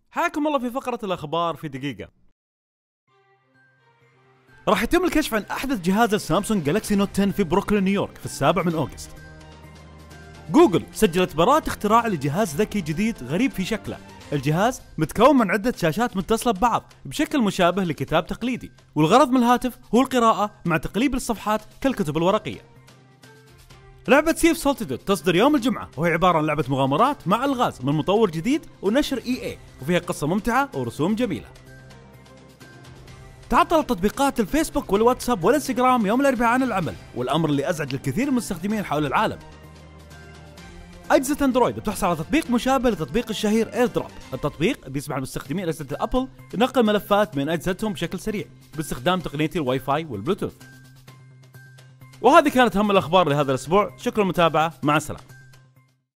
حياكم الله في فقرة الأخبار في دقيقة. راح يتم الكشف عن أحدث جهاز السامسونج جالكسي نوت 10 في بروكلين نيويورك في 7 أغسطس. جوجل سجلت براءة اختراع لجهاز ذكي جديد غريب في شكله. الجهاز متكون من عدة شاشات متصلة ببعض بشكل مشابه لكتاب تقليدي، والغرض من الهاتف هو القراءة مع تقليب الصفحات كالكتب الورقية. لعبة سيف سولتيدود تصدر يوم الجمعة، وهي عبارة عن لعبة مغامرات مع ألغاز من مطور جديد ونشر EA، وفيها قصة ممتعة ورسوم جميلة. تعطلت تطبيقات الفيسبوك والواتساب والانستغرام يوم الأربعاء عن العمل، والأمر اللي أزعج الكثير من المستخدمين حول العالم. أجهزة أندرويد بتحصل على تطبيق مشابه لتطبيق الشهير اير دروب. التطبيق بيسمح لمستخدمي أجهزة الأبل نقل ملفات من أجهزتهم بشكل سريع باستخدام تقنية الواي فاي والبلوتوث. وهذه كانت أهم الأخبار لهذا الأسبوع، شكرا للمتابعة، مع السلامة.